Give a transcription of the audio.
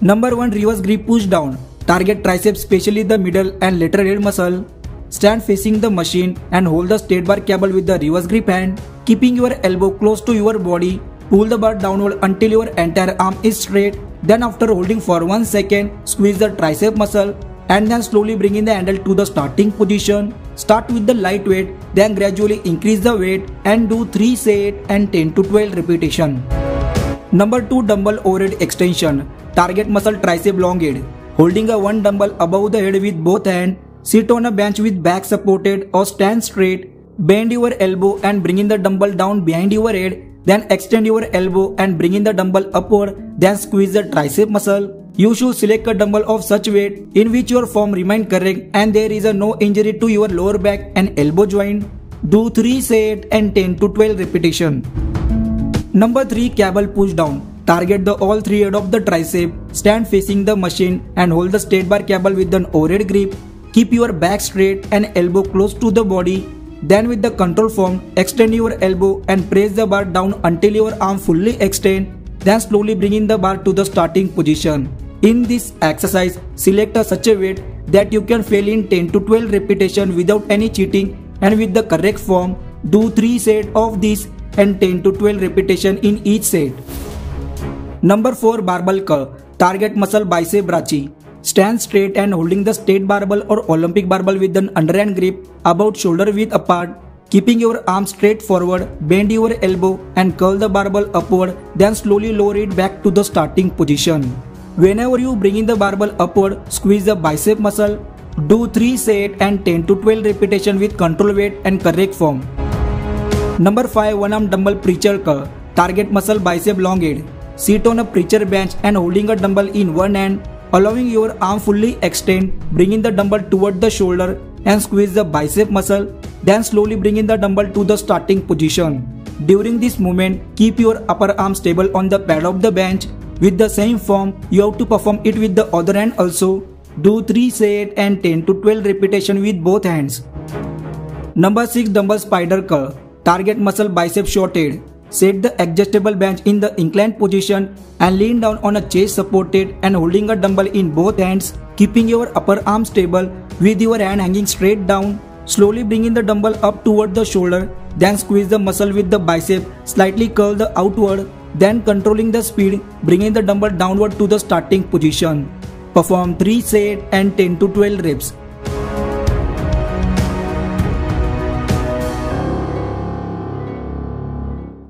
Number 1, reverse grip push down. Target triceps, especially the middle and lateral head muscle. Stand facing the machine and hold the straight bar cable with the reverse grip hand, keeping your elbow close to your body. Pull the bar downward until your entire arm is straight. Then after holding for 1 second, squeeze the tricep muscle and then slowly bring in the handle to the starting position. Start with the light weight, then gradually increase the weight and do 3 set and 10 to 12 repetition. Number 2, dumbbell overhead extension. Target muscle tricep long head. Holding a one dumbbell above the head with both hands, sit on a bench with back supported or stand straight. Bend your elbow and bring in the dumbbell down behind your head. Then extend your elbow and bring in the dumbbell upward. Then squeeze the tricep muscle. You should select a dumbbell of such weight in which your form remains correct and there is no injury to your lower back and elbow joint. Do 3 set and 10 to 12 repetition. Number 3, cable push down. Target the all 3 head of the tricep. Stand facing the machine and hold the straight bar cable with an overhead grip. Keep your back straight and elbow close to the body. Then with the control form, extend your elbow and press the bar down until your arm fully extend. Then slowly bring in the bar to the starting position. In this exercise, select such a weight that you can fail in 10 to 12 repetitions without any cheating, and with the correct form, do 3 sets of this and 10 to 12 repetitions in each set. Number 4, barbell curl. Target muscle bicep brachii. Stand straight and holding the straight barbell or Olympic barbell with an underhand grip about shoulder width apart. Keeping your arm straight forward, bend your elbow and curl the barbell upward, then slowly lower it back to the starting position. Whenever you bring in the barbell upward, squeeze the bicep muscle. Do 3 sets and 10 to 12 repetitions with control weight and correct form. Number 5, one arm dumbbell preacher curl. Target muscle bicep long head. Sit on a preacher bench and holding a dumbbell in one hand, allowing your arm fully extend. Bring in the dumbbell toward the shoulder and squeeze the bicep muscle. Then slowly bring in the dumbbell to the starting position. During this movement, keep your upper arm stable on the pad of the bench. With the same form, you have to perform it with the other hand also. Do 3 sets and 10 to 12 repetitions with both hands. Number 6, dumbbell spider curl. Target muscle bicep short head. Set the adjustable bench in the inclined position and lean down on a chest supported and holding a dumbbell in both hands, keeping your upper arm stable with your hand hanging straight down. Slowly bring in the dumbbell up toward the shoulder, then squeeze the muscle with the bicep, slightly curl the outward, then controlling the speed, bringing the dumbbell downward to the starting position. Perform 3 sets and 10 to 12 reps.